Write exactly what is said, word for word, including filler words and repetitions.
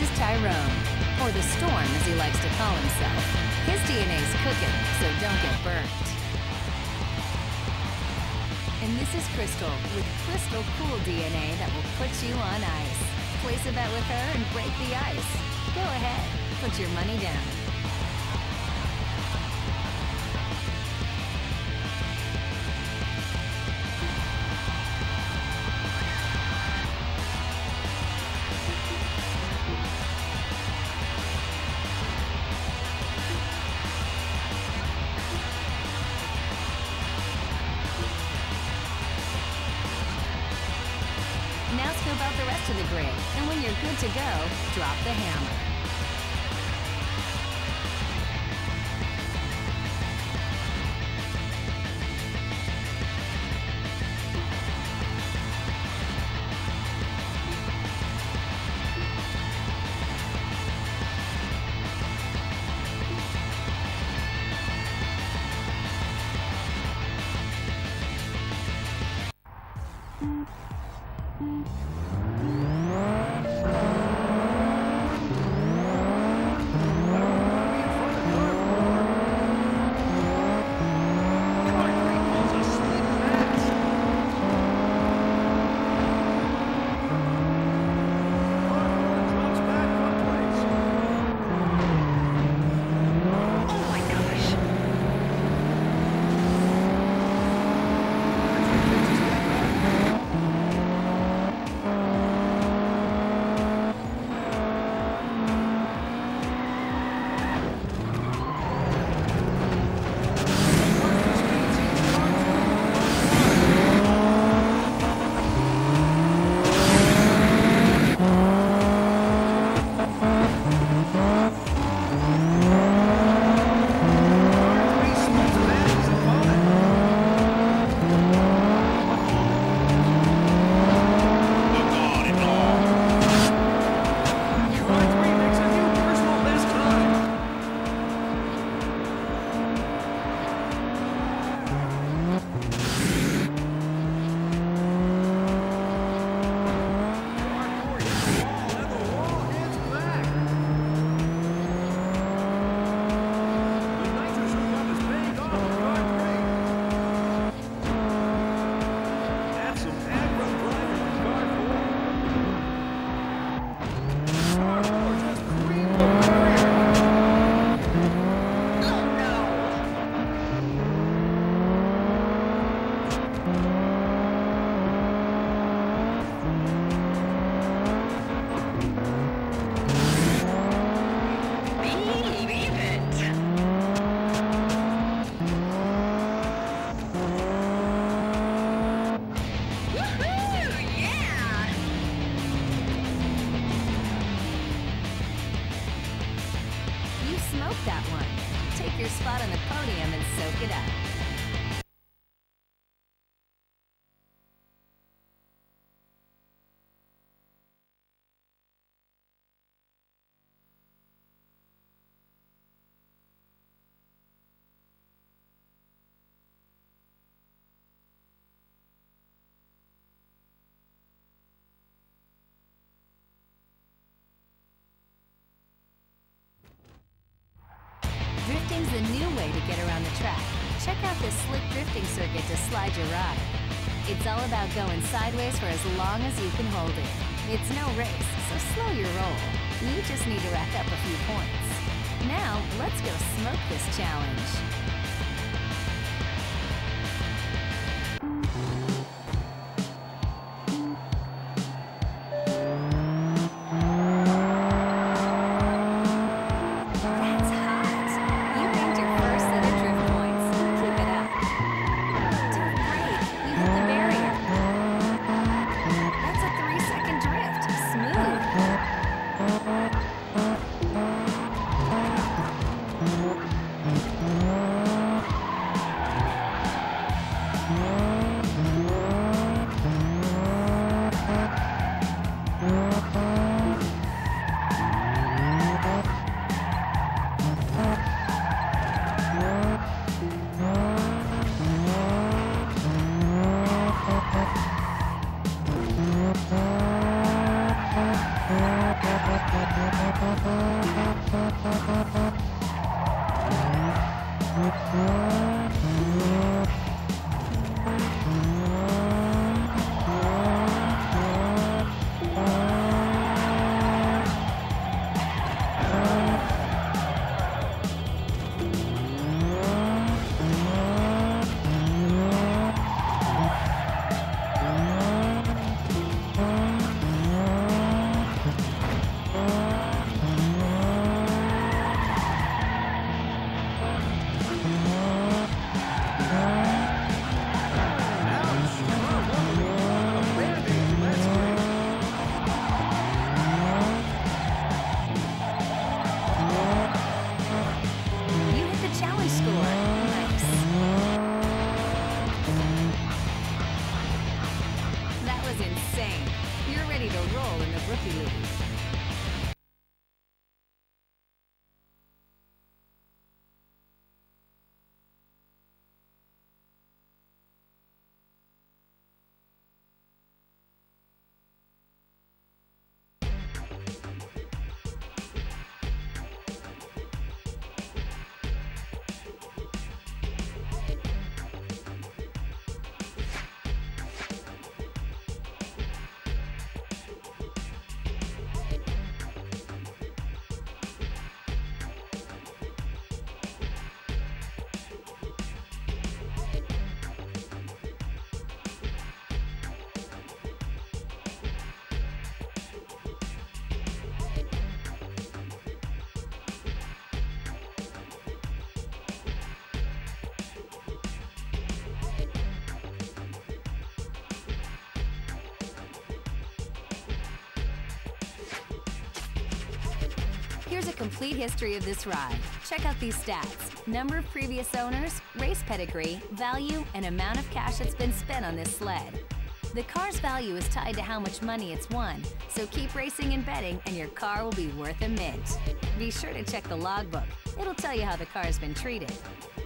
is Tyrone, or the Storm as he likes to call himself. His D N A's cooking, so don't get burnt. And this is Crystal, with crystal cool D N A that will put you on ice. Place a bet with her and break the ice. Go ahead, put your money down. Now scope out the rest of the grid, and when you're good to go, drop the hammer. Smoke that one. Take your spot on the podium and soak it up. Drifting's the new way to get around the track. Check out this slick drifting circuit to slide your ride. It's all about going sideways for as long as you can hold it. It's no race, so slow your roll. You just need to rack up a few points. Now, let's go smoke this challenge. Bye. ready to roll in the Rookie League. Here's a complete history of this ride. Check out these stats: number of previous owners, race pedigree, value, and amount of cash that's been spent on this sled. The car's value is tied to how much money it's won, so keep racing and betting and your car will be worth a mint. Be sure to check the logbook. It'll tell you how the car's been treated.